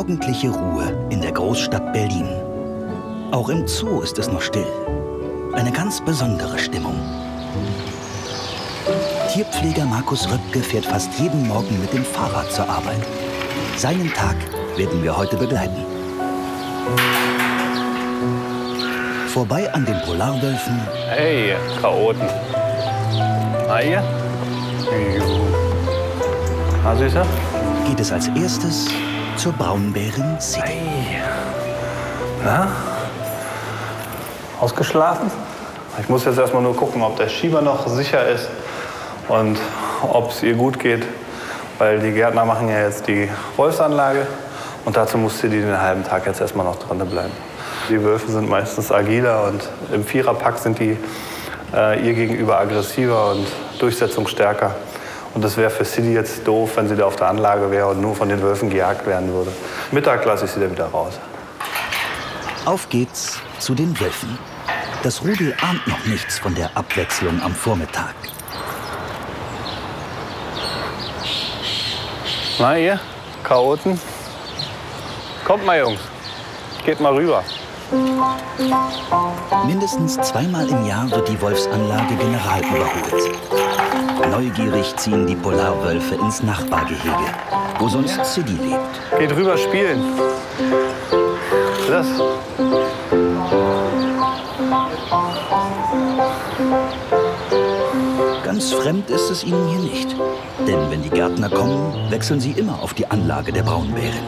morgendliche Ruhe in der Großstadt Berlin. Auch im Zoo ist es noch still. Eine ganz besondere Stimmung. Tierpfleger Markus Röpke fährt fast jeden Morgen mit dem Fahrrad zur Arbeit. Seinen Tag werden wir heute begleiten. Vorbei an den Polarwölfen. Hey, Chaoten. Na ihr? Na, Süße? Geht es als erstes zur Braunbären City. Hey. Na? Ausgeschlafen? Ich muss jetzt erstmal nur gucken, ob der Schieber noch sicher ist und ob es ihr gut geht. Weil die Gärtner machen ja jetzt die Wolfsanlage und dazu musste die den halben Tag jetzt erstmal noch drin bleiben. Die Wölfe sind meistens agiler und im Viererpack sind die ihr gegenüber aggressiver und durchsetzungsstärker. Und das wäre für City jetzt doof, wenn sie da auf der Anlage wäre und nur von den Wölfen gejagt werden würde. Mittag lasse ich sie dann wieder raus. Auf geht's zu den Wölfen. Das Rudel ahnt noch nichts von der Abwechslung am Vormittag. Na ihr, Chaoten? Kommt mal, Jungs. Geht mal rüber. Mindestens zweimal im Jahr wird die Wolfsanlage generalüberholt. Neugierig ziehen die Polarwölfe ins Nachbargehege, wo sonst City lebt. Geht rüber spielen. Das. Ganz fremd ist es ihnen hier nicht. Denn wenn die Gärtner kommen, wechseln sie immer auf die Anlage der Braunbären.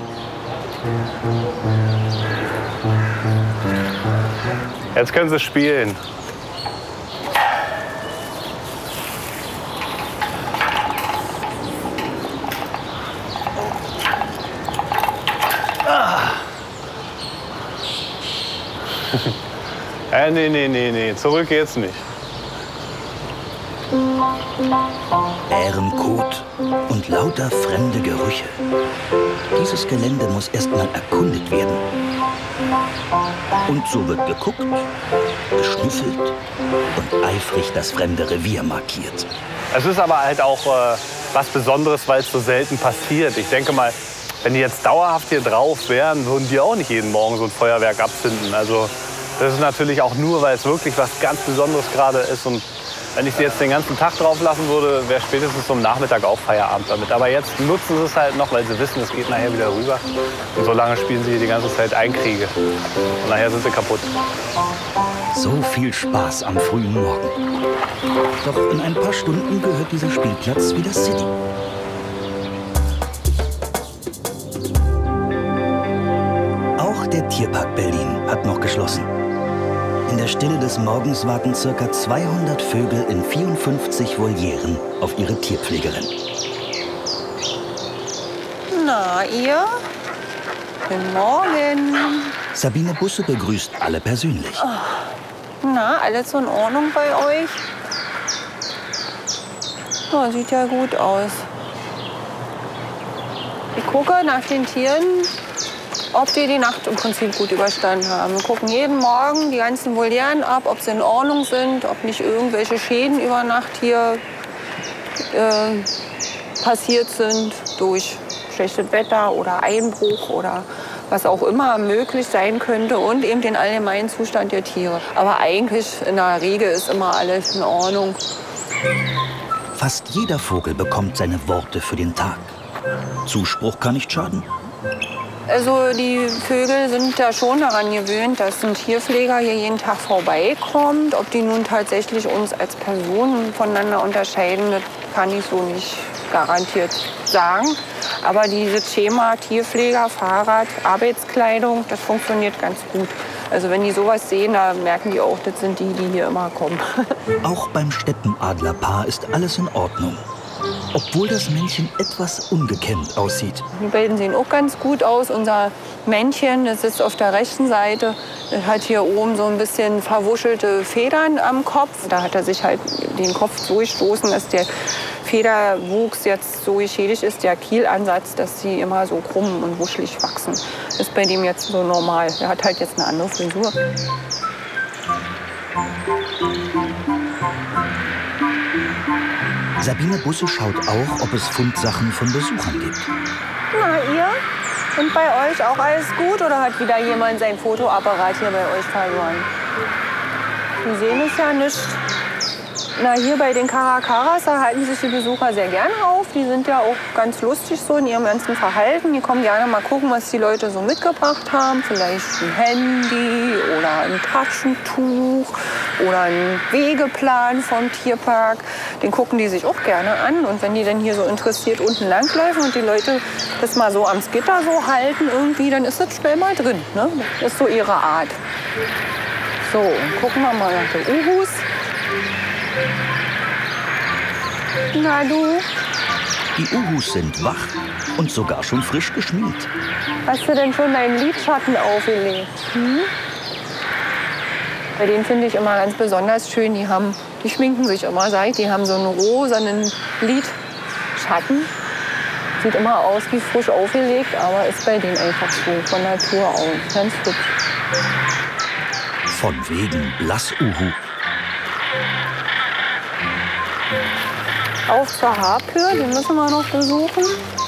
Jetzt können sie spielen. Nee. Zurück geht's nicht. Bärenkot und lauter fremde Gerüche. Dieses Gelände muss erst mal erkundet werden. Und so wird geguckt, geschnüffelt und eifrig das fremde Revier markiert. Es ist aber halt auch was Besonderes, weil es so selten passiert. Ich denke mal, wenn die jetzt dauerhaft hier drauf wären, würden die auch nicht jeden Morgen so ein Feuerwerk abzünden. Also das ist natürlich auch nur, weil es wirklich was ganz Besonderes gerade ist. Und wenn ich sie jetzt den ganzen Tag drauf lassen würde, wäre spätestens zum Nachmittag auch Feierabend damit. Aber jetzt nutzen sie es halt noch, weil sie wissen, es geht nachher wieder rüber. Und so lange spielen sie die ganze Zeit Einkriege. Und nachher sind sie kaputt. So viel Spaß am frühen Morgen. Doch in ein paar Stunden gehört dieser Spielplatz wieder City. Auch der Tierpark Berlin hat noch geschlossen. In der Stille des Morgens warten ca. 200 Vögel in 54 Volieren auf ihre Tierpflegerin. Na, ihr? Guten Morgen. Sabine Busse begrüßt alle persönlich. Na, alles in Ordnung bei euch? Ja, sieht ja gut aus. Ich gucke nach den Tieren, ob die Nacht im Prinzip gut überstanden haben. Wir gucken jeden Morgen die ganzen Volieren ab, ob sie in Ordnung sind, ob nicht irgendwelche Schäden über Nacht hier passiert sind durch schlechtes Wetter oder Einbruch oder was auch immer möglich sein könnte und eben den allgemeinen Zustand der Tiere. Aber eigentlich in der Regel ist immer alles in Ordnung. Fast jeder Vogel bekommt seine Worte für den Tag. Zuspruch kann nicht schaden. Also die Vögel sind ja schon daran gewöhnt, dass ein Tierpfleger hier jeden Tag vorbeikommt. Ob die nun tatsächlich uns als Personen voneinander unterscheiden, das kann ich so nicht garantiert sagen. Aber dieses Schema Tierpfleger, Fahrrad, Arbeitskleidung, das funktioniert ganz gut. Also wenn die sowas sehen, da merken die auch, das sind die, die hier immer kommen. Auch beim Steppenadlerpaar ist alles in Ordnung. Obwohl das Männchen etwas ungekämmt aussieht. Die beiden sehen auch ganz gut aus. Unser Männchen, das ist auf der rechten Seite, das hat hier oben so ein bisschen verwuschelte Federn am Kopf. Da hat er sich halt den Kopf so gestoßen, dass der Federwuchs jetzt so geschädigt ist, der Kielansatz, dass sie immer so krumm und wuschelig wachsen. Das ist bei dem jetzt so normal. Er hat halt jetzt eine andere Frisur. Sabine Busse schaut auch, ob es Fundsachen von Besuchern gibt. Na, ihr? Und bei euch auch alles gut oder hat wieder jemand sein Fotoapparat hier bei euch verloren? Sie sehen es ja nicht. Na, hier bei den Caracaras, da halten sich die Besucher sehr gerne auf. Die sind ja auch ganz lustig so in ihrem ganzen Verhalten. Die kommen gerne mal gucken, was die Leute so mitgebracht haben. Vielleicht ein Handy oder ein Taschentuch oder ein Wegeplan vom Tierpark. Den gucken die sich auch gerne an. Und wenn die dann hier so interessiert unten langläufen und die Leute das mal so am Gitter so halten irgendwie, dann ist das schnell mal drin. Ne? Das ist so ihre Art. So, gucken wir mal nach den Uhus. Na du? Die Uhus sind wach und sogar schon frisch geschminkt. Hast du denn schon deinen Lidschatten aufgelegt? Hm? Bei denen finde ich immer ganz besonders schön. Die schminken sich immer, die haben so einen rosanen Lidschatten. Sieht immer aus wie frisch aufgelegt, aber ist bei denen einfach so von Natur aus. Ganz hübsch. Von wegen Blass-Uhu. Auf zur Harpyr, die müssen wir noch besuchen.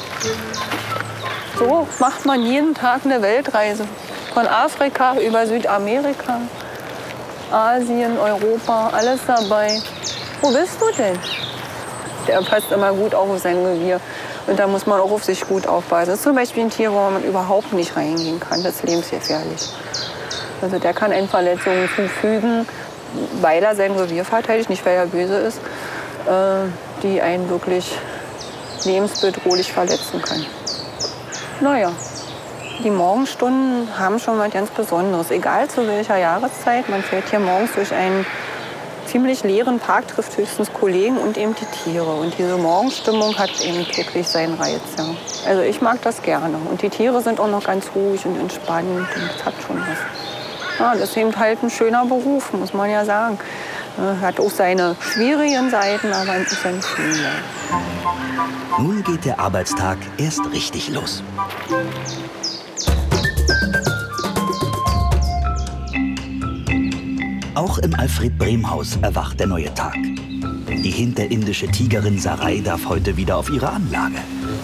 So macht man jeden Tag eine Weltreise. Von Afrika über Südamerika, Asien, Europa, alles dabei. Wo bist du denn? Der passt immer gut auf sein Revier. Und da muss man auch auf sich gut aufpassen. Das ist zum Beispiel ein Tier, wo man überhaupt nicht reingehen kann. Das ist lebensgefährlich. Also der kann einen Verletzungen zufügen, weil er sein Revier verteidigt, nicht weil er böse ist, die einen wirklich lebensbedrohlich verletzen können. Naja, die Morgenstunden haben schon was ganz Besonderes. Egal zu welcher Jahreszeit, man fährt hier morgens durch einen ziemlich leeren Park, trifft höchstens Kollegen und eben die Tiere. Und diese Morgenstimmung hat eben wirklich seinen Reiz. Ja. Also ich mag das gerne. Und die Tiere sind auch noch ganz ruhig und entspannt. Und das hat schon was. Ja, das ist eben halt ein schöner Beruf, muss man ja sagen. Hat auch seine schwierigen Seiten, aber es ist ein schöner. Nun geht der Arbeitstag erst richtig los. Auch im Alfred-Brehm-Haus erwacht der neue Tag. Die hinterindische Tigerin Sarai darf heute wieder auf ihre Anlage.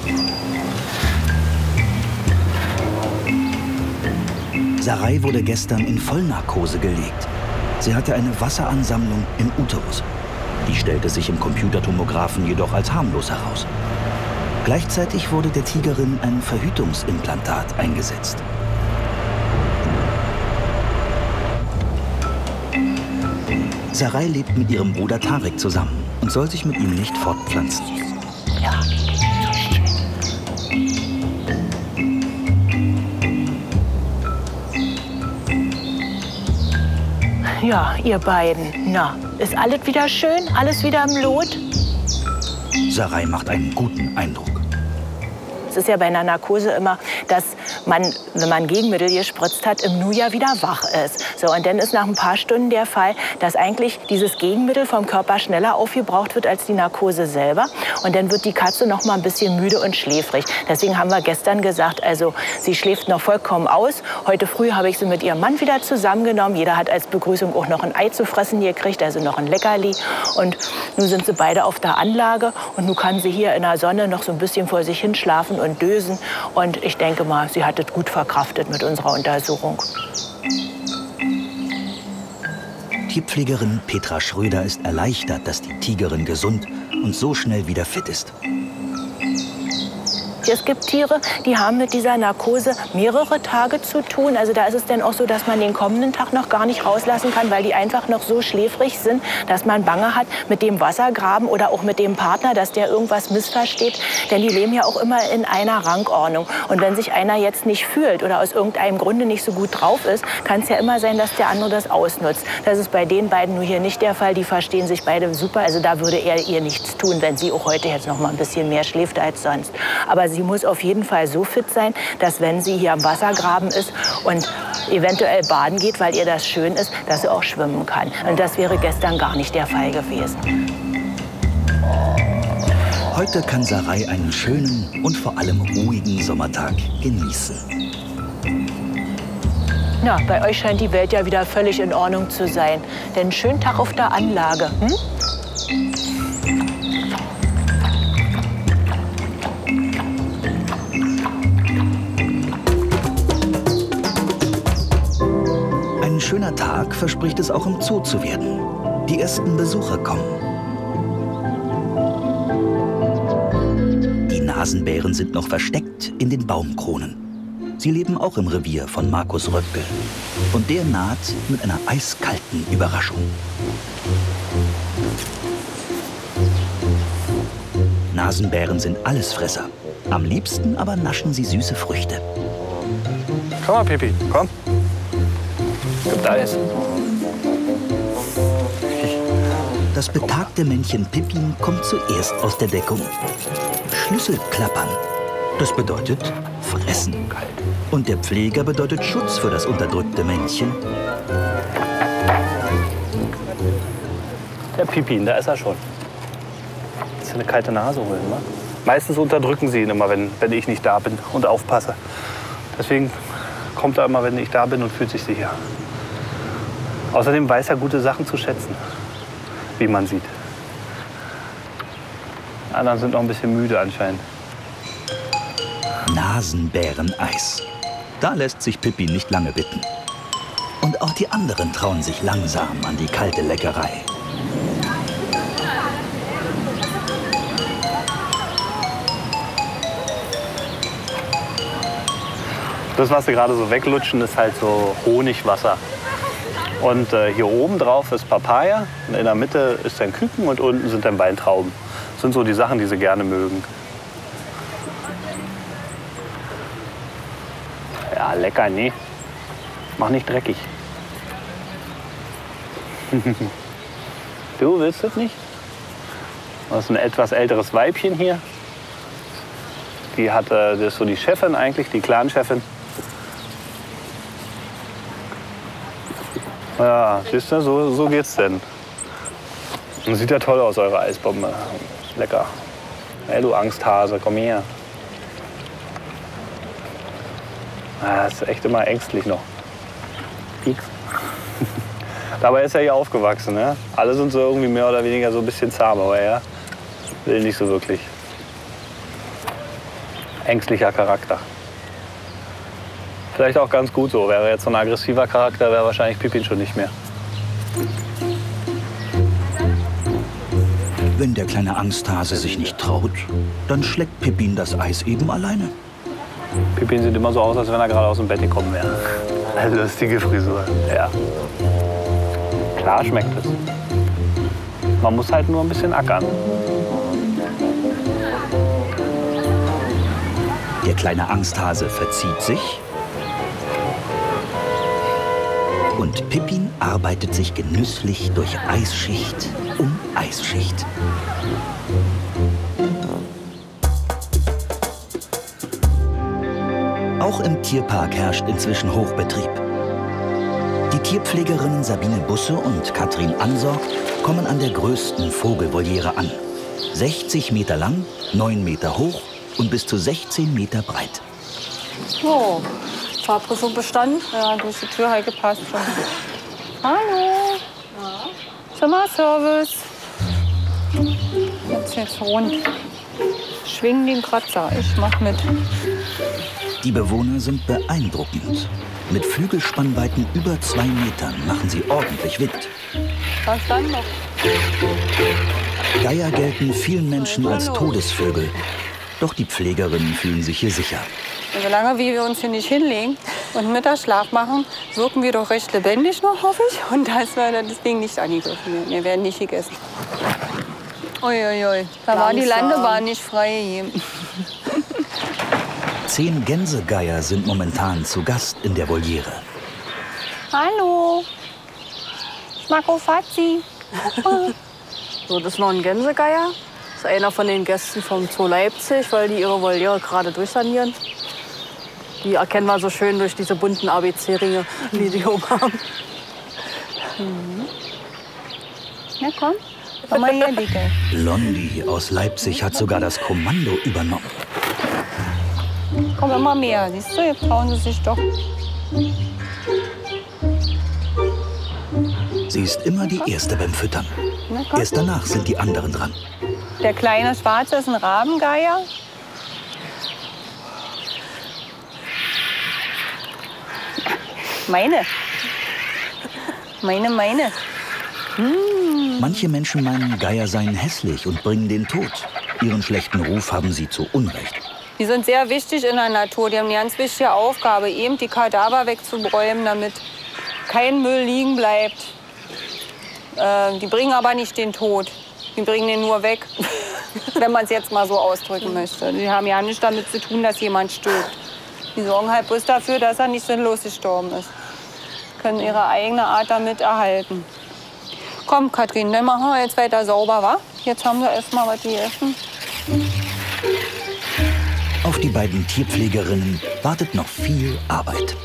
Sarai wurde gestern in Vollnarkose gelegt. Sie hatte eine Wasseransammlung im Uterus. Die stellte sich im Computertomographen jedoch als harmlos heraus. Gleichzeitig wurde der Tigerin ein Verhütungsimplantat eingesetzt. Sarai lebt mit ihrem Bruder Tarek zusammen und soll sich mit ihm nicht fortpflanzen. Ja. Ja, ihr beiden. Na, ist alles wieder schön? Alles wieder im Lot? Sarai macht einen guten Eindruck. Es ist ja bei einer Narkose immer, dass man, wenn man Gegenmittel gespritzt hat, im Nu ja wieder wach ist. So, und dann ist nach ein paar Stunden der Fall, dass eigentlich dieses Gegenmittel vom Körper schneller aufgebraucht wird als die Narkose selber. Und dann wird die Katze noch mal ein bisschen müde und schläfrig. Deswegen haben wir gestern gesagt, also sie schläft noch vollkommen aus. Heute früh habe ich sie mit ihrem Mann wieder zusammengenommen. Jeder hat als Begrüßung auch noch ein Ei zu fressen gekriegt, also noch ein Leckerli. Und nun sind sie beide auf der Anlage. Und nun kann sie hier in der Sonne noch so ein bisschen vor sich hin schlafen und dösen. Und ich denke mal, sie hat es gut verkraftet mit unserer Untersuchung. Tierpflegerin Petra Schröder ist erleichtert, dass die Tigerin gesund und so schnell wieder fit ist. Es gibt Tiere, die haben mit dieser Narkose mehrere Tage zu tun. Also da ist es dann auch so, dass man den kommenden Tag noch gar nicht rauslassen kann, weil die einfach noch so schläfrig sind, dass man Bange hat mit dem Wassergraben oder auch mit dem Partner, dass der irgendwas missversteht. Denn die leben ja auch immer in einer Rangordnung. Und wenn sich einer jetzt nicht fühlt oder aus irgendeinem Grunde nicht so gut drauf ist, kann es ja immer sein, dass der andere das ausnutzt. Das ist bei den beiden nur hier nicht der Fall. Die verstehen sich beide super. Also da würde er ihr nichts tun, wenn sie auch heute jetzt noch mal ein bisschen mehr schläft als sonst. Aber sie muss auf jeden Fall so fit sein, dass wenn sie hier am Wassergraben ist und eventuell baden geht, weil ihr das schön ist, dass sie auch schwimmen kann. Und das wäre gestern gar nicht der Fall gewesen. Heute kann Sarai einen schönen und vor allem ruhigen Sommertag genießen. Na, bei euch scheint die Welt ja wieder völlig in Ordnung zu sein. Denn einen schönen Tag auf der Anlage. Hm? Erfolg verspricht es auch im Zoo zu werden. Die ersten Besucher kommen. Die Nasenbären sind noch versteckt in den Baumkronen. Sie leben auch im Revier von Markus Röpke. Und der naht mit einer eiskalten Überraschung. Nasenbären sind Allesfresser. Am liebsten aber naschen sie süße Früchte. Komm mal, Pipi, komm. Gibt Eis. Das betagte Männchen Pippin kommt zuerst aus der Deckung. Schlüsselklappern. Das bedeutet fressen. Und der Pfleger bedeutet Schutz für das unterdrückte Männchen. Der Pippin, da ist er schon. Jetzt eine kalte Nase holen, ne? Meistens unterdrücken sie ihn immer, wenn ich nicht da bin und aufpasse. Deswegen kommt er immer, wenn ich da bin und fühlt sich sicher. Außerdem weiß er gute Sachen zu schätzen, wie man sieht. Die anderen sind noch ein bisschen müde anscheinend. Nasenbäreneis. Da lässt sich Pippin nicht lange bitten. Und auch die anderen trauen sich langsam an die kalte Leckerei. Das, was sie gerade so weglutschen, ist halt so Honigwasser. Und hier oben drauf ist Papaya, und in der Mitte ist dann Küken und unten sind dann Weintrauben. Das sind so die Sachen, die sie gerne mögen. Ja, lecker, nee. Mach nicht dreckig. Du willst das nicht? Das ist ein etwas älteres Weibchen hier. Die hat, das ist so die Chefin eigentlich, die Clan-Chefin. Ja, siehst du, so geht's denn. Und sieht ja toll aus, eure Eisbombe. Lecker. Hey, du Angsthase, komm her. Das ist echt immer ängstlich noch. Pieks. Dabei ist er hier aufgewachsen, ne? Alle sind so irgendwie mehr oder weniger so ein bisschen zahm, aber er will nicht so wirklich. Ängstlicher Charakter. Vielleicht auch ganz gut so. Wäre jetzt so ein aggressiver Charakter, wäre wahrscheinlich Pippin schon nicht mehr. Wenn der kleine Angsthase sich nicht traut, dann schlägt Pippin das Eis eben alleine. Pippin sieht immer so aus, als wenn er gerade aus dem Bett gekommen wäre. Eine lustige Frisur. Ja. Klar schmeckt es. Man muss halt nur ein bisschen ackern. Der kleine Angsthase verzieht sich. Und Pippin arbeitet sich genüsslich durch Eisschicht um Eisschicht. Auch im Tierpark herrscht inzwischen Hochbetrieb. Die Tierpflegerinnen Sabine Busse und Katrin Ansorg kommen an der größten Vogelvoliere an. 60 Meter lang, 9 Meter hoch und bis zu 16 Meter breit. So, Fahrprüfung bestanden. Ja, durch die Tür halt gepasst schon. Hallo. Ja. Zimmerservice. Jetzt rund. Schwing den Kratzer. Ich mach mit. Die Bewohner sind beeindruckend. Mit Flügelspannweiten über 2 Metern machen sie ordentlich Wind. Was dann noch? Geier gelten vielen Menschen als Todesvögel. Doch die Pflegerinnen fühlen sich hier sicher. Solange wir uns hier nicht hinlegen und Mittagsschlaf machen, wirken wir doch recht lebendig noch, hoffe ich. Und dass wir deswegen nicht angegriffen werden. Wir werden nicht gegessen. Uiuiui, da war die Landebahn nicht frei. 10 Gänsegeier sind momentan zu Gast in der Voliere. Hallo, Schmacko Fazzi. So, das ist noch ein Gänsegeier. Das ist einer von den Gästen vom Zoo Leipzig, weil die ihre Voliere gerade durchsanieren. Die erkennen wir so schön durch diese bunten ABC-Ringe, die die oben haben. Na komm, komm mal her, Dicke. Londi aus Leipzig hat sogar das Kommando übernommen. Komm immer mehr, siehst du, jetzt trauen sie sich doch. Sie ist immer die Erste beim Füttern. Erst danach sind die anderen dran. Der kleine Schwarze ist ein Rabengeier. Meine. Manche Menschen meinen, Geier seien hässlich und bringen den Tod. Ihren schlechten Ruf haben sie zu Unrecht. Die sind sehr wichtig in der Natur. Die haben eine ganz wichtige Aufgabe, eben die Kadaver wegzubräumen, damit kein Müll liegen bleibt. Die bringen aber nicht den Tod. Die bringen den nur weg, wenn man es jetzt mal so ausdrücken möchte. Die haben ja nichts damit zu tun, dass jemand stirbt. Die sorgen halt bloß dafür, dass er nicht sinnlos gestorben ist. Können ihre eigene Art damit erhalten. Komm, Kathrin, dann machen wir jetzt weiter sauber, wa? Jetzt haben wir erstmal was gegessen. Auf die beiden Tierpflegerinnen wartet noch viel Arbeit.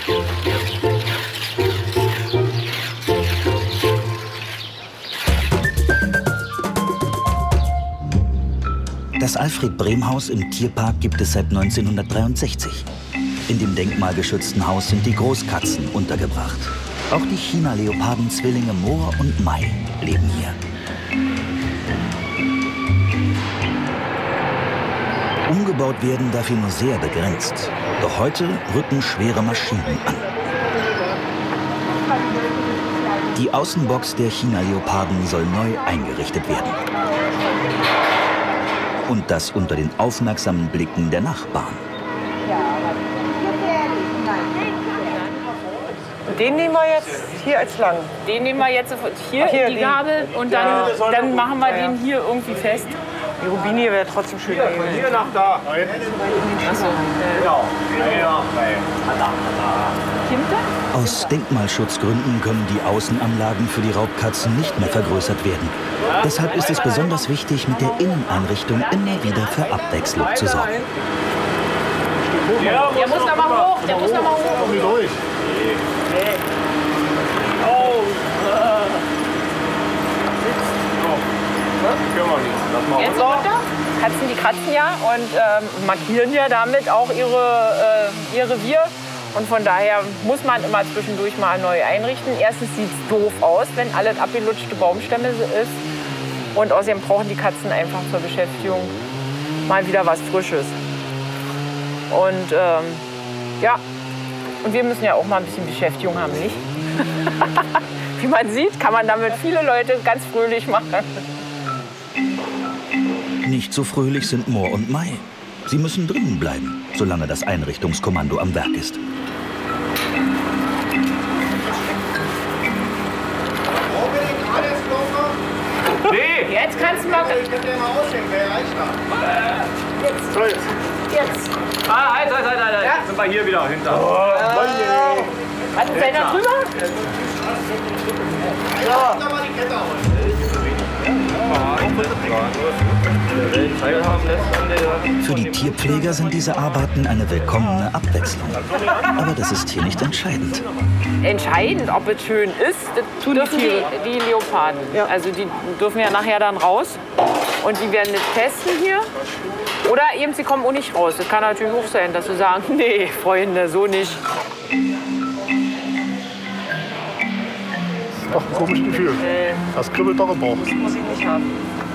Das Alfred-Brehm-Haus im Tierpark gibt es seit 1963. In dem denkmalgeschützten Haus sind die Großkatzen untergebracht. Auch die China-Leoparden-Zwillinge Moor und Mai leben hier. Umgebaut werden darf hier nur sehr begrenzt. Doch heute rücken schwere Maschinen an. Die Außenbox der China-Leoparden soll neu eingerichtet werden. Und das unter den aufmerksamen Blicken der Nachbarn. Den nehmen wir jetzt hier als lang. Den nehmen wir jetzt hier in die Gabel und dann machen wir den hier irgendwie fest. Die Rubini wäre trotzdem schön. Von hier nach da. Achso. Genau. Aus Denkmalschutzgründen können die Außenanlagen für die Raubkatzen nicht mehr vergrößert werden. Deshalb ist es besonders wichtig, mit der Inneneinrichtung immer wieder für Abwechslung zu sorgen. Der muss noch mal hoch, der muss noch mal hoch. Komm hier durch. Jetzt runter? Katzen, die kratzen ja und markieren ja damit auch ihr Revier. Und von daher muss man immer zwischendurch mal neu einrichten. Erstens sieht es doof aus, wenn alles abgelutschte Baumstämme ist. Und außerdem brauchen die Katzen einfach zur Beschäftigung mal wieder was Frisches. Und ja, und wir müssen ja auch mal ein bisschen Beschäftigung haben, nicht? Wie man sieht, kann man damit viele Leute ganz fröhlich machen. Nicht so fröhlich sind Moor und Mai. Sie müssen drinnen bleiben, solange das Einrichtungskommando am Werk ist. Nee, jetzt kannst du mal. Ich kann den mal aushängen, wer reicht da? Jetzt. Halt. Ja. Sind wir hier wieder hinter. Was ist denn da drüber? Ja. Da mal die Kette aus. Für die Tierpfleger sind diese Arbeiten eine willkommene Abwechslung. Aber das ist hier nicht entscheidend. Entscheidend, ob es schön ist, das dürfen die Leoparden. Ja. Also die dürfen ja nachher dann raus und die werden das testen hier. Oder eben, sie kommen auch nicht raus. Das kann natürlich auch sein, dass sie sagen, nee, Freunde, so nicht. Doch ein komisches Gefühl. Das kribbelt doch im Bauch. Das muss ich nicht haben.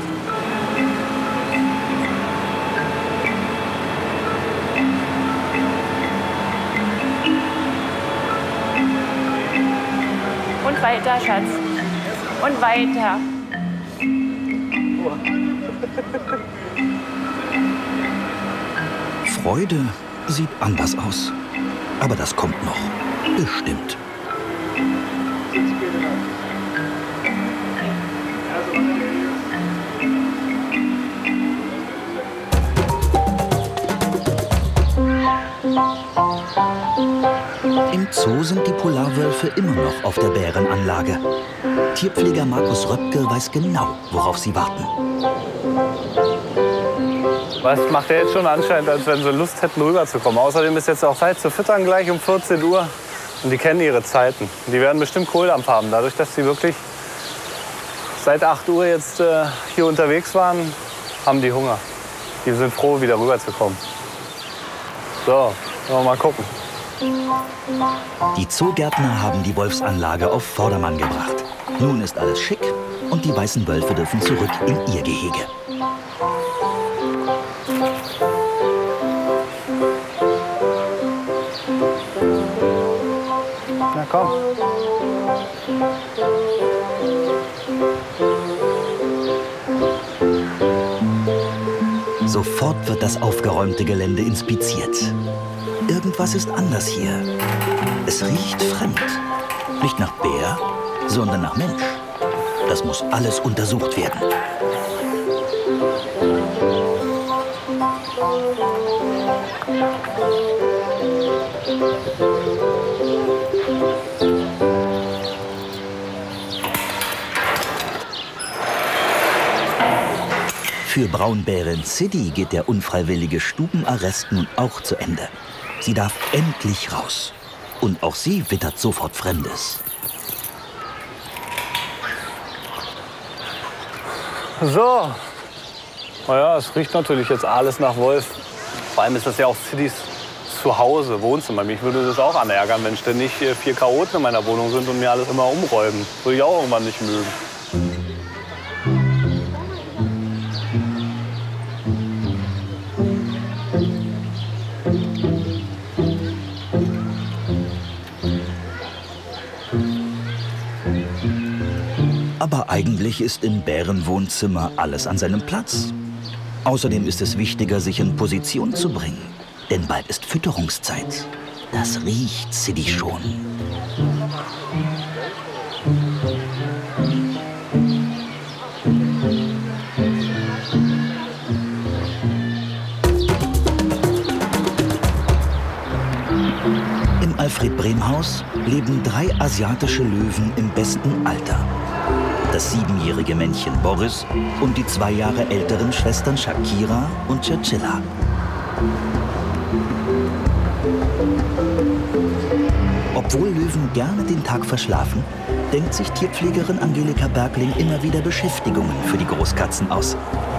Und weiter, Schatz. Und weiter. Freude sieht anders aus. Aber das kommt noch. Bestimmt. Im Zoo sind die Polarwölfe immer noch auf der Bärenanlage. Tierpfleger Markus Röpke weiß genau, worauf sie warten. Was macht der jetzt schon anscheinend, als wenn sie Lust hätten, rüberzukommen. Außerdem ist jetzt auch Zeit zu füttern, gleich um 14 Uhr. Und die kennen ihre Zeiten. Die werden bestimmt Kohldampf haben. Dadurch, dass sie wirklich seit 8 Uhr jetzt hier unterwegs waren, haben die Hunger. Die sind froh, wieder rüberzukommen. So, wollen wir mal gucken. Die Zoogärtner haben die Wolfsanlage auf Vordermann gebracht. Nun ist alles schick und die weißen Wölfe dürfen zurück in ihr Gehege. Na komm. Sofort wird das aufgeräumte Gelände inspiziert. Irgendwas ist anders hier. Es riecht fremd. Nicht nach Bär, sondern nach Mensch. Das muss alles untersucht werden. Für Braunbären City geht der unfreiwillige Stubenarrest nun auch zu Ende. Sie darf endlich raus. Und auch sie wittert sofort Fremdes. So. Naja, es riecht natürlich jetzt alles nach Wolf. Vor allem ist das ja auch Cittys Zuhause, Wohnzimmer. Mich würde das auch anärgern, wenn ständig 4 Chaoten in meiner Wohnung sind und mir alles immer umräumen. Würde ich auch irgendwann nicht mögen. Aber eigentlich ist im Bärenwohnzimmer alles an seinem Platz. Außerdem ist es wichtiger, sich in Position zu bringen. Denn bald ist Fütterungszeit. Das riecht City schon. Im Alfred-Brehm-Haus leben 3 asiatische Löwen im besten Alter. Das 7-jährige Männchen Boris und die 2 Jahre älteren Schwestern Shakira und Chinchilla. Obwohl Löwen gerne den Tag verschlafen, denkt sich Tierpflegerin Angelika Bergling immer wieder Beschäftigungen für die Großkatzen aus.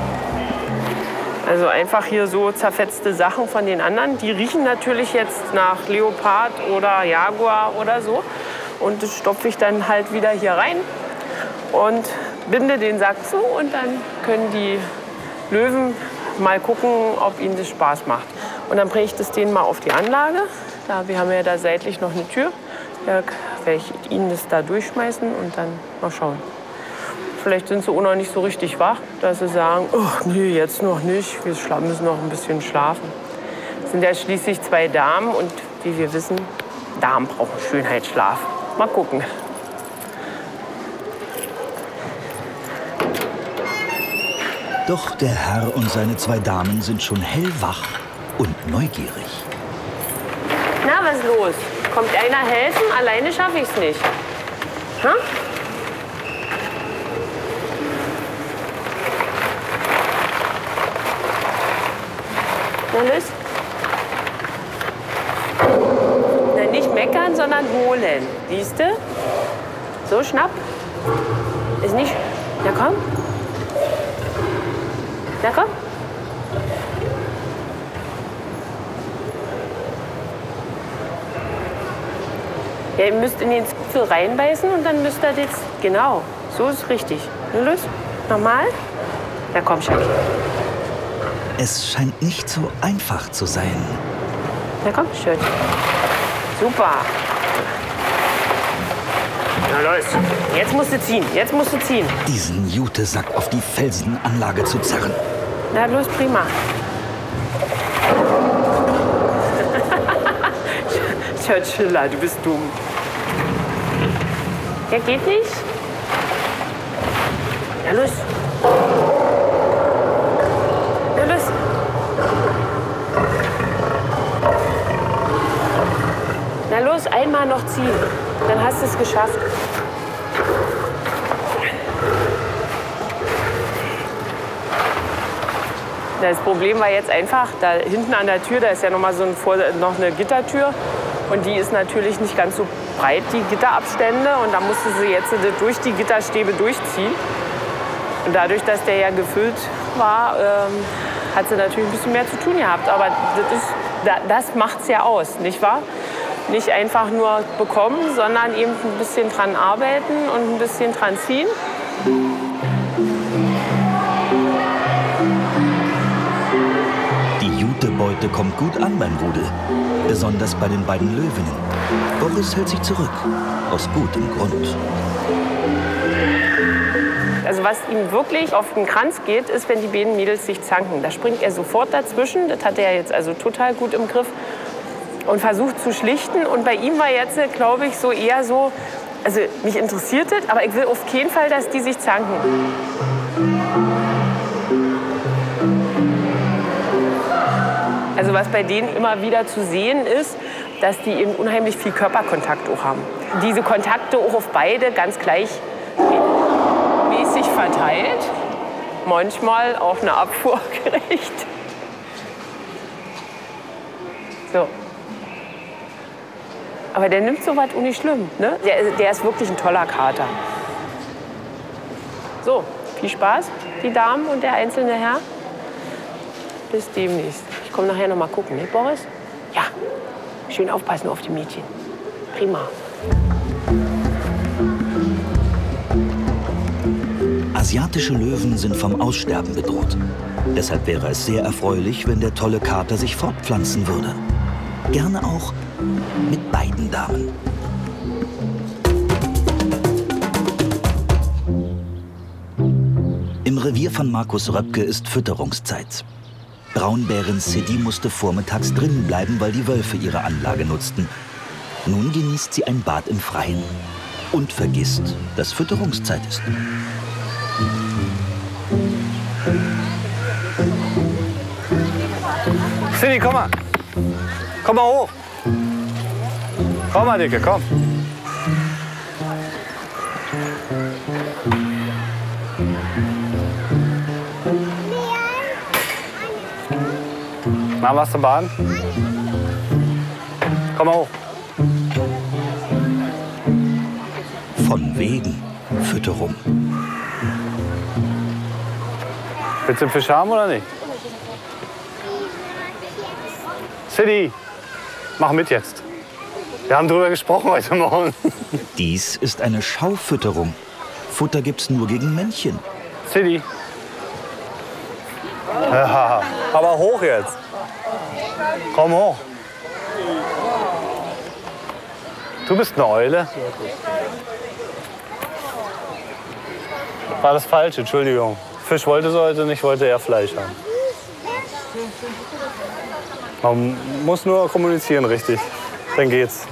Also einfach hier so zerfetzte Sachen von den anderen. Die riechen natürlich jetzt nach Leopard oder Jaguar oder so. Und das stopfe ich dann halt wieder hier rein und binde den Sack zu. Und dann können die Löwen mal gucken, ob ihnen das Spaß macht. Und dann bringe ich das denen mal auf die Anlage. Wir haben ja da seitlich noch eine Tür. Da werde ich ihnen das da durchschmeißen und dann mal schauen. Vielleicht sind sie auch noch nicht so richtig wach, dass sie sagen, oh, nee, jetzt noch nicht, wir müssen noch ein bisschen schlafen. Es sind ja schließlich 2 Damen und wie wir wissen, Damen brauchen Schönheitsschlaf. Mal gucken. Doch der Herr und seine 2 Damen sind schon hellwach und neugierig. Na, was ist los? Kommt einer helfen? Alleine schaffe ich es nicht. Ha? Na, los. Na, nicht meckern, sondern holen. Siehst du? So, schnapp. Ist nicht... Na, komm. Na, komm. Ja, ihr müsst in den Zipfel reinbeißen und dann müsst ihr jetzt... Genau, so ist richtig. Na, los. Nochmal. Na, komm, Schacki. Es scheint nicht so einfach zu sein. Na komm, schön. Super. Na los, jetzt musst du ziehen, jetzt musst du ziehen. Diesen Jutesack auf die Felsenanlage zu zerren. Na los, prima. Churchilla, du bist dumm. Ja, geht nicht? Na los. Na los. Na los, einmal noch ziehen. Dann hast du es geschafft. Das Problem war jetzt einfach, da hinten an der Tür, da ist ja noch mal so noch eine Gittertür. Und die ist natürlich nicht ganz so breit, die Gitterabstände. Und da musste sie jetzt durch die Gitterstäbe durchziehen. Und dadurch, dass der ja gefüllt war, hat sie natürlich ein bisschen mehr zu tun gehabt. Aber das macht es ja aus, nicht wahr? Nicht einfach nur bekommen, sondern eben ein bisschen dran arbeiten und ein bisschen dran ziehen. Die Jutebeute kommt gut an beim Rudel. Besonders bei den beiden Löwinnen. Boris hält sich zurück. Aus gutem Grund. Also was ihm wirklich auf den Kranz geht, ist, wenn die beiden Mädels sich zanken. Da springt er sofort dazwischen. Das hat er jetzt also total gut im Griff und versucht zu schlichten. Und bei ihm war jetzt, glaube ich, so eher so, also mich interessiert es, aber ich will auf keinen Fall, dass die sich zanken. Also was bei denen immer wieder zu sehen ist, dass die eben unheimlich viel Körperkontakt auch haben. Diese Kontakte auch auf beide ganz gleichmäßig verteilt. Manchmal auch eine Abfuhr gerecht. So. Aber der nimmt sowas auch nicht schlimm. Ne? Der ist wirklich ein toller Kater. So, viel Spaß, die Damen und der einzelne Herr. Bis demnächst. Ich komme nachher noch mal gucken, ne, Boris? Ja, schön aufpassen auf die Mädchen. Prima. Asiatische Löwen sind vom Aussterben bedroht. Deshalb wäre es sehr erfreulich, wenn der tolle Kater sich fortpflanzen würde. Gerne auch mit beiden Damen. Im Revier von Markus Röpke ist Fütterungszeit. Braunbärin Siddi musste vormittags drinnen bleiben, weil die Wölfe ihre Anlage nutzten. Nun genießt sie ein Bad im Freien und vergisst, dass Fütterungszeit ist. Siddi, komm mal. Komm mal hoch. Komm mal, Dicke, komm. Na, warst du baden? Komm mal hoch. Von wegen Fütterung. Willst du den Fisch haben oder nicht? Siddi, mach mit jetzt. Wir haben drüber gesprochen heute Morgen. Dies ist eine Schaufütterung. Futter gibt's nur gegen Männchen. Siddi. Ja, aber hoch jetzt. Komm hoch. Du bist eine Eule. War das falsch, Entschuldigung. Fisch wollte sie heute nicht, wollte eher Fleisch haben. Man muss nur kommunizieren, richtig. Dann geht's.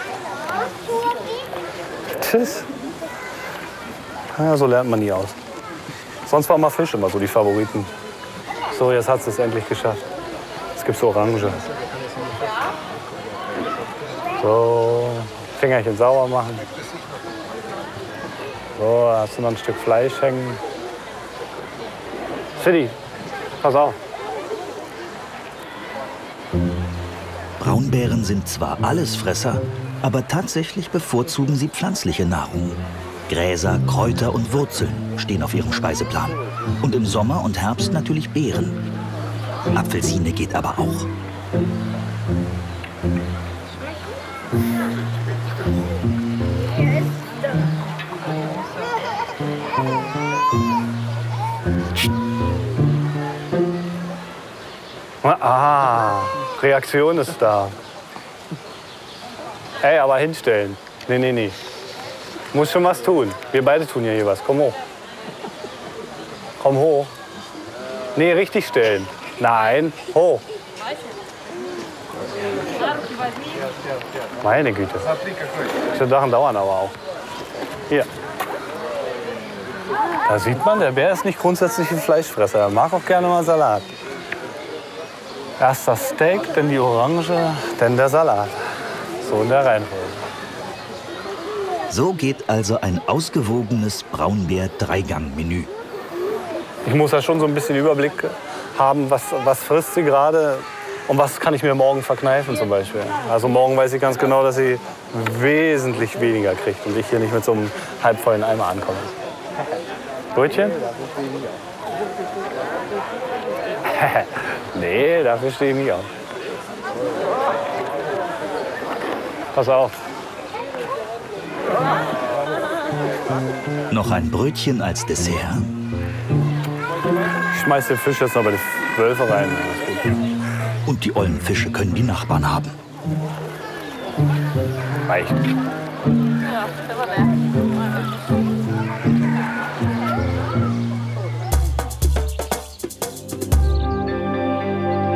Tschüss. Ja, so lernt man nie aus. Sonst war mal Fisch immer so die Favoriten. So, jetzt hat es endlich geschafft. Jetzt gibt's Orange. So, Fingerchen sauber machen. So, da hast du noch ein Stück Fleisch hängen. Siddi, pass auf. Braunbären sind zwar Allesfresser, aber tatsächlich bevorzugen sie pflanzliche Nahrung. Gräser, Kräuter und Wurzeln stehen auf ihrem Speiseplan. Und im Sommer und Herbst natürlich Beeren. Apfelsine geht aber auch. Ah, Reaktion ist da. Ey, aber hinstellen. Nee, nee, nee. Muss schon was tun. Wir beide tun ja hier was. Komm hoch. Komm hoch. Nee, richtig stellen. Nein, hoch. Meine Güte. Diese Sachen dauern aber auch. Hier. Da sieht man, der Bär ist nicht grundsätzlich ein Fleischfresser. Er mag auch gerne mal Salat. Erst das Steak, dann die Orange, dann der Salat. So in der Reihenfolge. So geht also ein ausgewogenes Braunbär-Dreigang-Menü. Ich muss ja schon so ein bisschen Überblick haben, was frisst sie gerade und was kann ich mir morgen verkneifen zum Beispiel. Also morgen weiß ich ganz genau, dass sie wesentlich weniger kriegt und ich hier nicht mit so einem halbvollen Eimer ankomme. Brötchen? Nee, dafür stehe ich nicht auf. Pass auf. Noch ein Brötchen als Dessert. Ich schmeiß den Fisch jetzt noch bei die Wölfe rein. Und die ollen Fische können die Nachbarn haben. Reicht.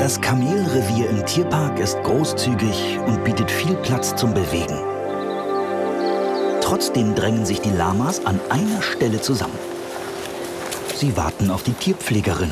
Das Kamelrevier im Tierpark ist großzügig und bietet viel Platz zum Bewegen. Trotzdem drängen sich die Lamas an einer Stelle zusammen. Sie warten auf die Tierpflegerinnen.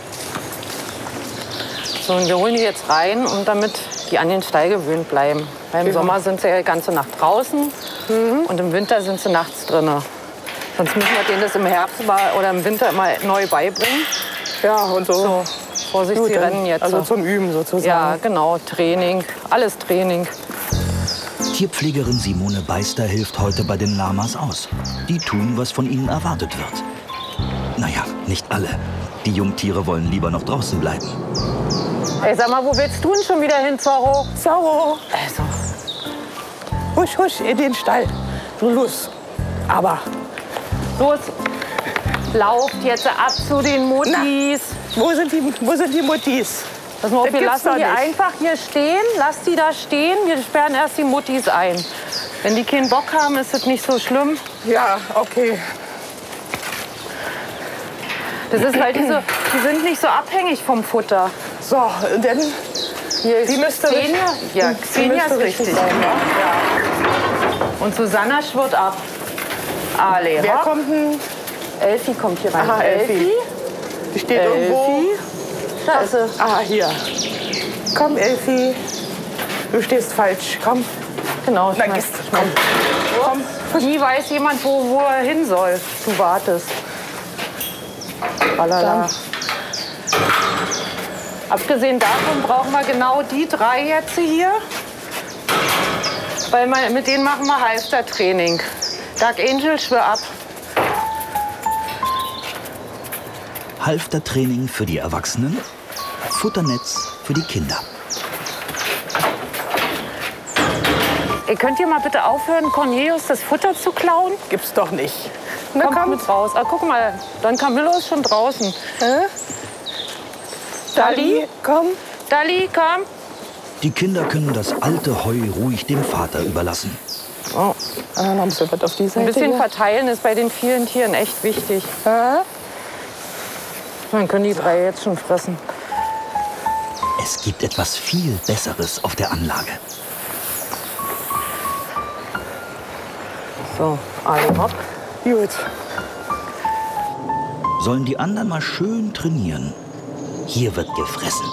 So, und wir holen die jetzt rein, und damit die an den Stall gewöhnt bleiben. Weil im Sommer sind sie ja die ganze Nacht draußen und im Winter sind sie nachts drin. Sonst müssen wir denen das im Herbst oder im Winter immer neu beibringen. Ja, und so. Vorsicht, sie rennen jetzt. Also zum Üben sozusagen. Ja, genau, Training, alles Training. Tierpflegerin Simone Beister hilft heute bei den Lamas aus. Die tun, was von ihnen erwartet wird. Naja, nicht alle. Die Jungtiere wollen lieber noch draußen bleiben. Ey, sag mal, wo willst du denn schon wieder hin, Zorro? Zorro, Also, husch, husch, in den Stall. Du los. Aber los, lauft jetzt ab zu den Muttis. wo sind die Muttis? Pass mal auf, Das wir gibt's lassen doch die nicht. einfach hier stehen. Lass die da stehen. Wir sperren erst die Muttis ein. Wenn die keinen Bock haben, ist das nicht so schlimm. Ja, okay. Das ist halt die sind nicht so abhängig vom Futter. So, und dann die müsste Xenia, ja, Xenia ist richtig. sein. Ja. Und Susanna schwirrt ab. Ale, Wer hopp. kommt denn? Elfi kommt hier rein. Aha, Elfi. Die steht irgendwo. Da ist sie. Ah, hier. Komm, Elfi. Du stehst falsch. Komm. Genau. Na, gehst, komm. Nie weiß jemand, wo er hin soll. Du wartest. Balala. Abgesehen davon brauchen wir genau die 3 jetzt hier. Weil mit denen machen wir Halfter-Training. Dark Angel, schwör ab. Halfter-Training für die Erwachsenen, Futternetz für die Kinder. Ihr könnt ihr mal bitte aufhören, Cornelius das Futter zu klauen? Gibt's doch nicht. Na, komm mit raus. Ah, guck mal, dann Camillo ist schon draußen. Dali, komm. Dali, komm. Die Kinder können das alte Heu ruhig dem Vater überlassen. Oh, dann haben sie was auf die Seite. Ein bisschen hier. verteilen ist bei den vielen Tieren echt wichtig. Dann können die 3 jetzt schon fressen. Es gibt etwas viel Besseres auf der Anlage. So, alle hopp. Gut. Sollen die anderen mal schön trainieren. Hier wird gefressen.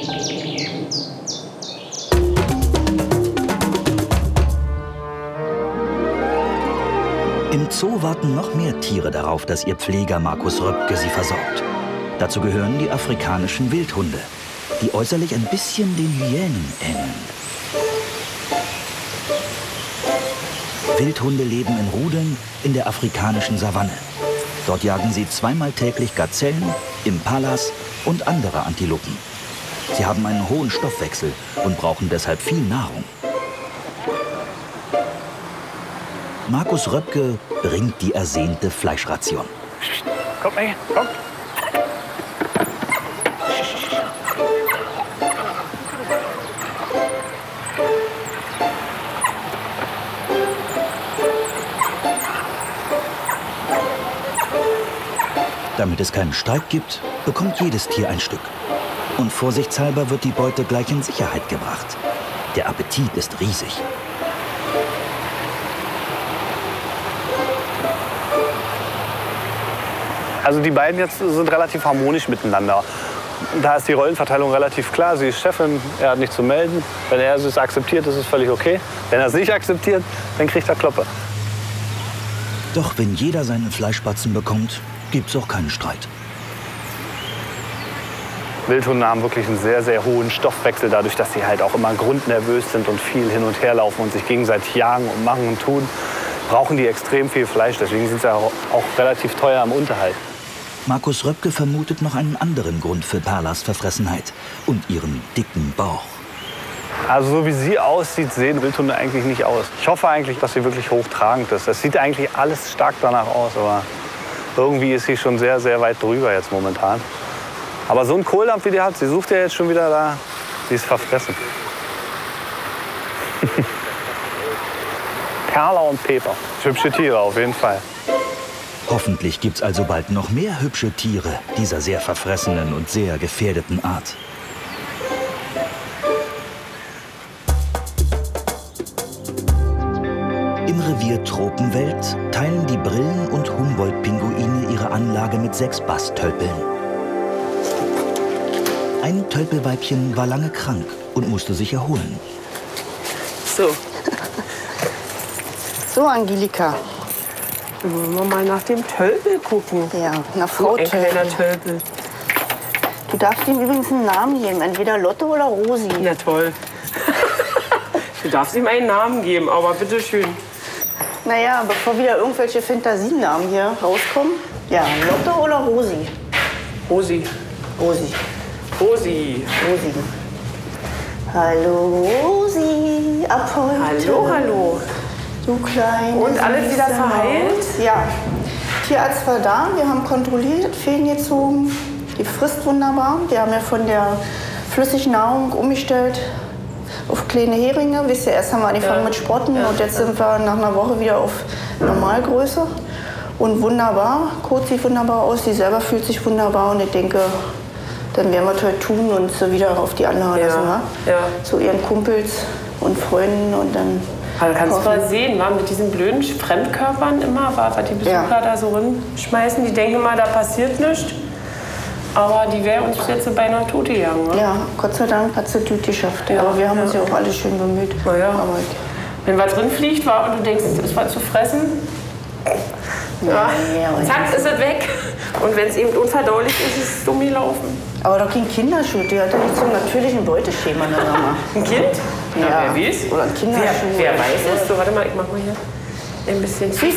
Im Zoo warten noch mehr Tiere darauf, dass ihr Pfleger Markus Röpke sie versorgt. Dazu gehören die afrikanischen Wildhunde, die äußerlich ein bisschen den Hyänen ähneln. Wildhunde leben in Rudeln in der afrikanischen Savanne. Dort jagen sie zweimal täglich Gazellen, Impalas und andere Antilopen. Sie haben einen hohen Stoffwechsel und brauchen deshalb viel Nahrung. Markus Röpke bringt die ersehnte Fleischration. Komm mal her, komm. Damit es keinen Streit gibt, bekommt jedes Tier ein Stück. Und vorsichtshalber wird die Beute gleich in Sicherheit gebracht. Der Appetit ist riesig. Also die beiden jetzt sind relativ harmonisch miteinander. Da ist die Rollenverteilung relativ klar. Sie ist Chefin, er hat nichts zu melden. Wenn er es akzeptiert, ist es völlig okay. Wenn er es nicht akzeptiert, dann kriegt er Kloppe. Doch wenn jeder seinen Fleischbatzen bekommt, gibt's auch keinen Streit. Wildhunde haben wirklich einen sehr, sehr hohen Stoffwechsel, dadurch, dass sie halt auch immer grundnervös sind und viel hin und her laufen und sich gegenseitig jagen und machen und tun, brauchen die extrem viel Fleisch. Deswegen sind sie auch relativ teuer im Unterhalt. Markus Röpke vermutet noch einen anderen Grund für Perlas Verfressenheit und ihren dicken Bauch. Also so wie sie aussieht, sehen Wildhunde eigentlich nicht aus. Ich hoffe eigentlich, dass sie wirklich hochtragend ist. Es sieht eigentlich alles stark danach aus, aber irgendwie ist sie schon sehr, sehr weit drüber jetzt momentan. Aber so einen Kohldampf, wie die hat, sie sucht ja jetzt schon wieder da, sie ist verfressen. Perla und Peper. Hübsche Tiere auf jeden Fall. Hoffentlich gibt's also bald noch mehr hübsche Tiere dieser sehr verfressenen und sehr gefährdeten Art. Im Revier Tropenwelt teilen die Brillen- und Humboldt-Pinguine ihre Anlage mit 6 Basttölpeln. Ein Tölpelweibchen war lange krank und musste sich erholen. So. So, Angelika. Wollen wir mal nach dem Tölpel gucken? Ja, nach Frau Tölpel. Du darfst ihm übrigens einen Namen geben, entweder Lotte oder Rosi. Na toll. Du darfst ihm einen Namen geben, aber bitteschön. Naja, bevor wieder irgendwelche Fantasienamen hier rauskommen. Ja, Lotte oder Rosi? Rosi. Rosi. Rosi. Rosi. Hallo Rosi, ab heute. Hallo, hallo. Du kleine. Und alles wieder verheilt? Ja. Tierarzt war da, wir haben kontrolliert, Fäden gezogen. Die frisst wunderbar. Wir haben ja von der flüssigen Nahrung umgestellt auf kleine Heringe. Wisst ihr, erst haben wir angefangen mit Sprotten und jetzt sind wir nach einer Woche wieder auf Normalgröße. Und wunderbar, Kot sieht wunderbar aus, sie selber fühlt sich wunderbar und ich denke, dann werden wir es heute tun und sie wieder auf die Anlage lassen, zu ihren Kumpels und Freunden und dann... Also kannst du mal sehen, mit diesen blöden Fremdkörpern immer, was die Besucher da so rumschmeißen, die denken immer, da passiert nichts. Aber die wäre uns jetzt beinahe tot gegangen. Ne? Ja, Gott sei Dank hat sie es gut geschafft. Ja, aber wir haben uns ja auch alle schön bemüht. Ja. Wenn was drin fliegt und du denkst, es ist was zu fressen, zack, ist es weg. Und wenn es eben unverdaulich ist, ist es dumm gelaufen. Aber doch kein Kinderschuh, die hat ja nicht zum natürlichen Beuteschema. Ein Kind? Ja, wer weiß? Oder ein Kinderschuh. Wer weiß es? So, warte mal, ich mach mal hier ein bisschen Süße.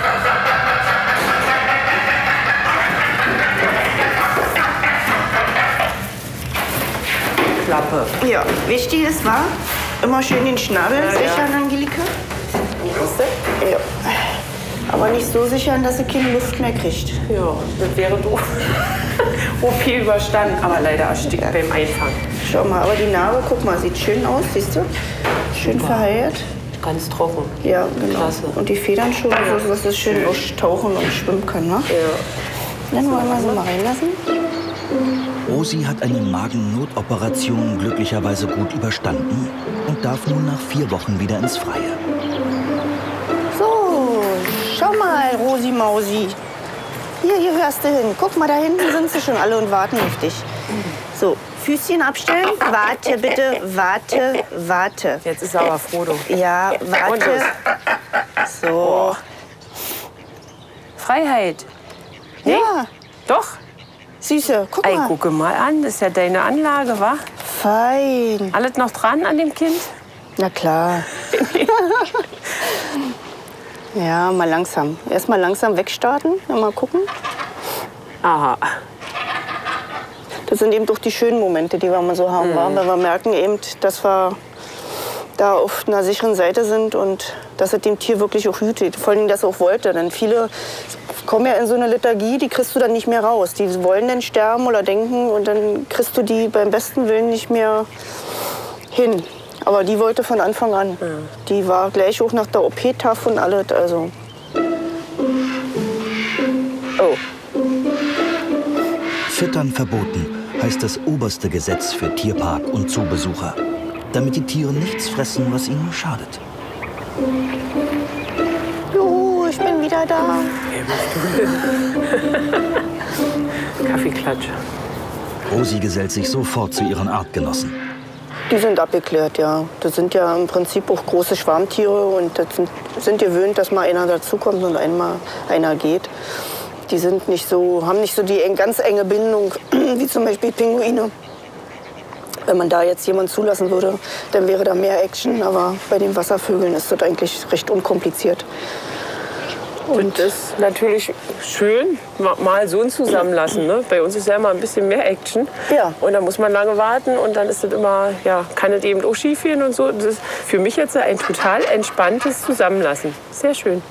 Klappe. Ja, wichtig ist, war immer schön den Schnabel sichern, Angelika. Ja. Aber nicht so sichern, dass sie keine Luft mehr kriegt. Ja, das wäre doof. OP überstanden, aber leider erstickt beim Einfangen. Schau mal, aber die Narbe, guck mal, sieht schön aus, siehst du? Schön verheilt. Ganz trocken. Ja, genau. Klasse. Und die Federn schon, so dass es schön tauchen und schwimmen kann, ne? Ja. Dann wollen wir sie mal reinlassen. Rosi hat eine Magennotoperation glücklicherweise gut überstanden und darf nun nach 4 Wochen wieder ins Freie. So, schau mal, Rosi Mausi. Hier hörst du hin. Guck mal, da hinten sind sie schon alle und warten auf dich. So, Füßchen abstellen. Warte bitte, warte. Jetzt ist aber Frodo. Ja, warte. So. Freiheit. Nee? Ja. Doch. Süße, guck mal. Gucke mal an, das ist ja deine Anlage, wa? Fein. Alles noch dran an dem Kind? Na klar. Ja, mal langsam. Erst mal langsam wegstarten und mal gucken. Aha. Das sind eben doch die schönen Momente, die wir mal so haben, weil wir merken eben, dass wir da auf einer sicheren Seite sind und dass es dem Tier wirklich auch gut geht. Vor allem, dass er auch wollte. Denn viele kommen ja in so eine Lethargie, die kriegst du dann nicht mehr raus. Die wollen dann sterben oder denken und dann kriegst du die beim besten Willen nicht mehr hin. Aber die wollte von Anfang an. Ja. Die war gleich auch nach der OP tough und alles. Also. Oh. Füttern verboten heißt das oberste Gesetz für Tierpark und Zoobesucher. Damit die Tiere nichts fressen, was ihnen schadet. Juhu, ich bin wieder da. Kaffeeklatsch. Rosi gesellt sich sofort zu ihren Artgenossen. Die sind abgeklärt, ja. Das sind ja im Prinzip auch große Schwarmtiere und das sind gewöhnt, dass mal einer dazukommt und einmal einer geht. Die sind nicht so, haben nicht so die ganz enge Bindung wie zum Beispiel Pinguine. Wenn man da jetzt jemanden zulassen würde, dann wäre da mehr Action. Aber bei den Wasservögeln ist das eigentlich recht unkompliziert. Und das ist natürlich schön, mal so ein Zusammenlassen. Ne? Bei uns ist ja immer ein bisschen mehr Action. Ja. Und dann muss man lange warten und dann ist das immer, ja, kann es eben auch schief gehen und so. Das ist für mich jetzt ein total entspanntes Zusammenlassen. Sehr schön.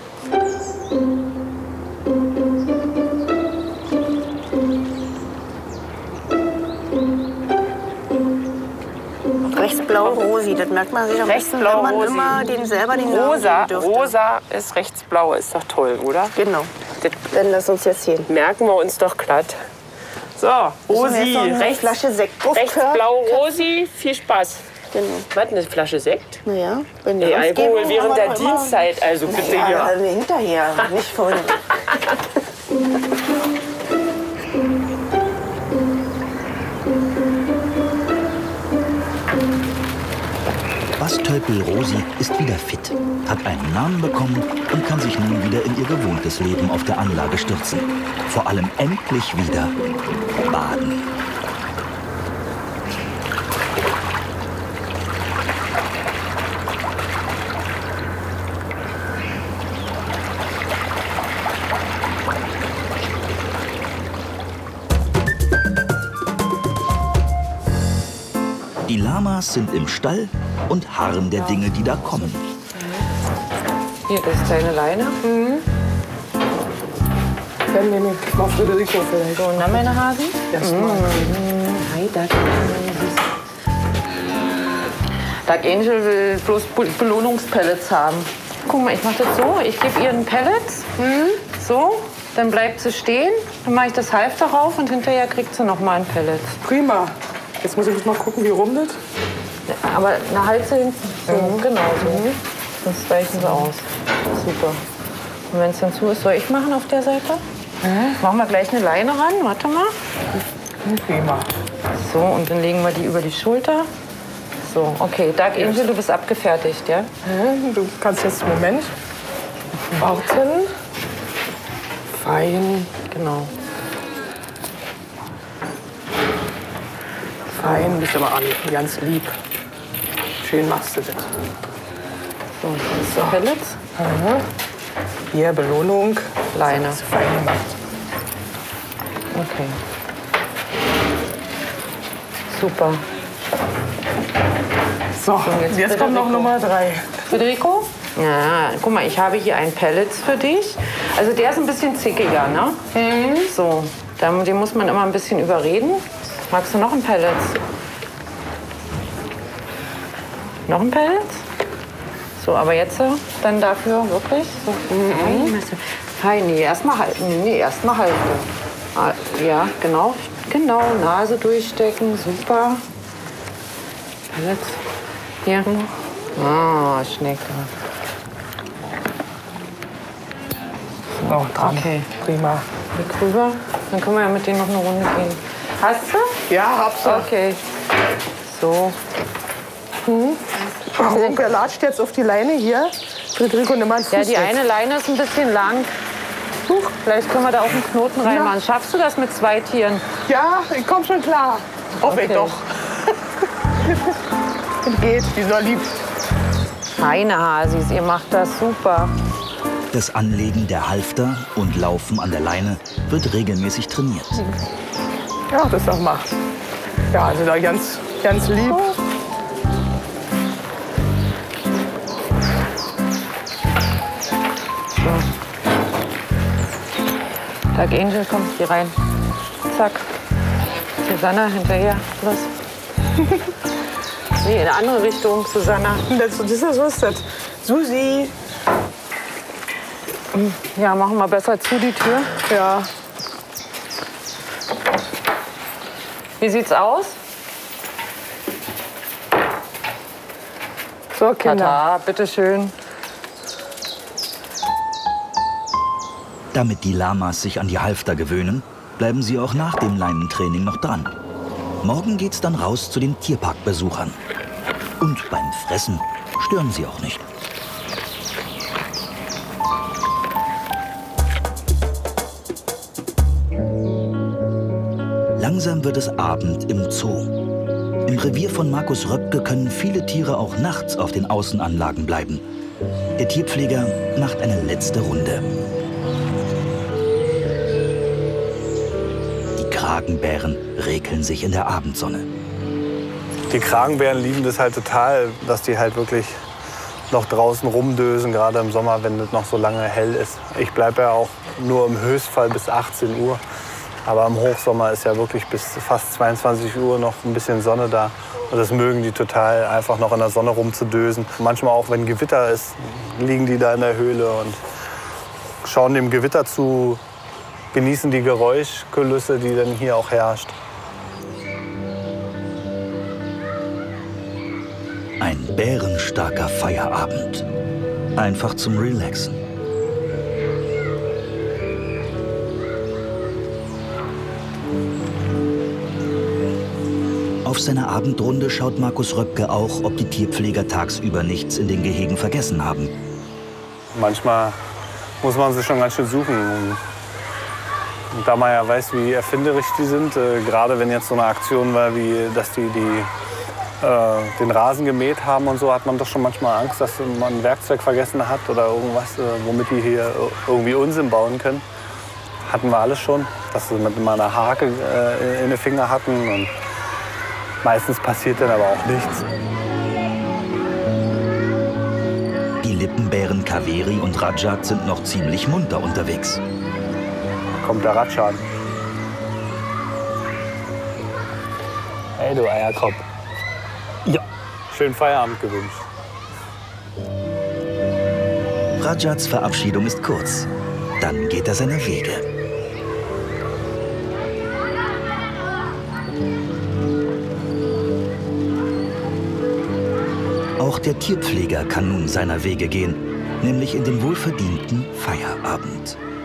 Rechtsblau Rosi, das merkt man sich am besten, wenn man immer den Rosa, Rosa ist rechtsblau, ist doch toll, oder? Genau. Dann lass uns jetzt sehen. Merken wir uns doch glatt. So, Rosi, Flasche Sekt rechtsblau Rosi, viel Spaß. Genau. Was, eine Flasche Sekt? Naja, wenn Ey, Alkohol während der Dienstzeit, also bitte ja. hier. Hinterher, nicht vorne. Bastölpel Rosi ist wieder fit, hat einen Namen bekommen und kann sich nun wieder in ihr gewohntes Leben auf der Anlage stürzen. Vor allem endlich wieder baden. Die Lamas sind im Stall und harren der Dinge, die da kommen. Hier, das ist deine Leine. Dann nehme ich mal Federico vielleicht. So, na, meine Hasen? Erstmal. Hi, Dark Dark Angel will bloß Belohnungspellets haben. Guck mal, ich mache das so. Ich gebe ihr einen Pellet. So, dann bleibt sie stehen. Dann mache ich das Halfter rauf und hinterher kriegt sie noch mal ein Pellet. Prima. Jetzt muss ich mal gucken, wie rum das. Aber eine Halse hinten. So, genau so. Sonst weichen sie aus. Super. Und wenn es dann zu ist, soll ich machen auf der Seite? Machen wir gleich eine Leine ran. Warte mal. Prima. So, und dann legen wir die über die Schulter. So, okay. Dark Angel, du bist abgefertigt, ja? Du kannst jetzt einen Moment warten. Fein. Genau. Fein, bist aber auch ganz lieb. Schön machst du das. So, das ist so Pellets. Hier, Belohnung. Leine. Das ist fein gemacht. Okay. Super. So, jetzt kommt noch Nummer 3. Federico? Ja, guck mal, ich habe hier einen Pellets für dich. Also der ist ein bisschen zickiger, ne? So, den muss man immer ein bisschen überreden. Magst du noch ein Pellet? Noch ein Pellet? So, aber jetzt dann dafür wirklich so fein. Nee, erstmal halten. Nee, erstmal halten. Ah, ja, genau. Genau, Nase durchstecken. Super. Pellets. Hier. Ah, Schnecke. So, dran. Okay. Prima. Hier rüber. Dann können wir ja mit denen noch eine Runde gehen. Hast du? Ja, hab's. Okay. So. Warum? Wer latscht jetzt auf die Leine hier? Federico, nimm mal einen Fuß. Ja, die eine Leine ist ein bisschen lang. Vielleicht können wir da auch einen Knoten reinmachen. Schaffst du das mit 2 Tieren? Ja, ich komm schon klar. Hoffe ich doch. Geht, die soll lieb. Feine Hasis, ihr macht das super. Das Anlegen der Halfter und Laufen an der Leine wird regelmäßig trainiert. Ja, das doch macht. Ja, also da ganz lieb. Dark Angel, komm, hier rein. Zack. Susanna, hinterher. Los. Nee, in eine andere Richtung, Susanna. So ist das. Susi. Ja, machen wir besser zu, die Tür. Ja. Wie sieht's aus? So, Kinder. Tata, bitteschön. Damit die Lamas sich an die Halfter gewöhnen, bleiben sie auch nach dem Leinentraining noch dran. Morgen geht's dann raus zu den Tierparkbesuchern. Und beim Fressen stören sie auch nicht. Langsam wird es Abend im Zoo. Im Revier von Markus Röpke können viele Tiere auch nachts auf den Außenanlagen bleiben. Der Tierpfleger macht eine letzte Runde. Die Kragenbären rekeln sich in der Abendsonne. Die Kragenbären lieben das halt total, dass die halt wirklich noch draußen rumdösen, gerade im Sommer, wenn es noch so lange hell ist. Ich bleibe ja auch nur im Höchstfall bis 18 Uhr. Aber im Hochsommer ist ja wirklich bis fast 22 Uhr noch ein bisschen Sonne da. Und das mögen die total, einfach noch in der Sonne rumzudösen. Manchmal auch, wenn Gewitter ist, liegen die da in der Höhle und schauen dem Gewitter zu, genießen die Geräuschkulisse, die dann hier auch herrscht. Ein bärenstarker Feierabend. Einfach zum Relaxen. Auf seiner Abendrunde schaut Markus Röpke auch, ob die Tierpfleger tagsüber nichts in den Gehegen vergessen haben. Manchmal muss man sich schon ganz schön suchen. Und da man ja weiß, wie erfinderisch die sind, gerade wenn jetzt so eine Aktion war, wie dass die den Rasen gemäht haben und so, hat man doch schon manchmal Angst, dass man ein Werkzeug vergessen hat oder irgendwas, womit die hier irgendwie Unsinn bauen können. Hatten wir alles schon, dass sie mit mal eine Hake in den Finger hatten. Und meistens passiert dann aber auch nichts. Die Lippenbären Kaveri und Rajat sind noch ziemlich munter unterwegs. Da kommt der Ratschan. Hey, du Eierkopf. Ja, schönen Feierabend gewünscht. Rajats Verabschiedung ist kurz. Dann geht er seiner Wege. Auch der Tierpfleger kann nun seiner Wege gehen, nämlich in den wohlverdienten Feierabend.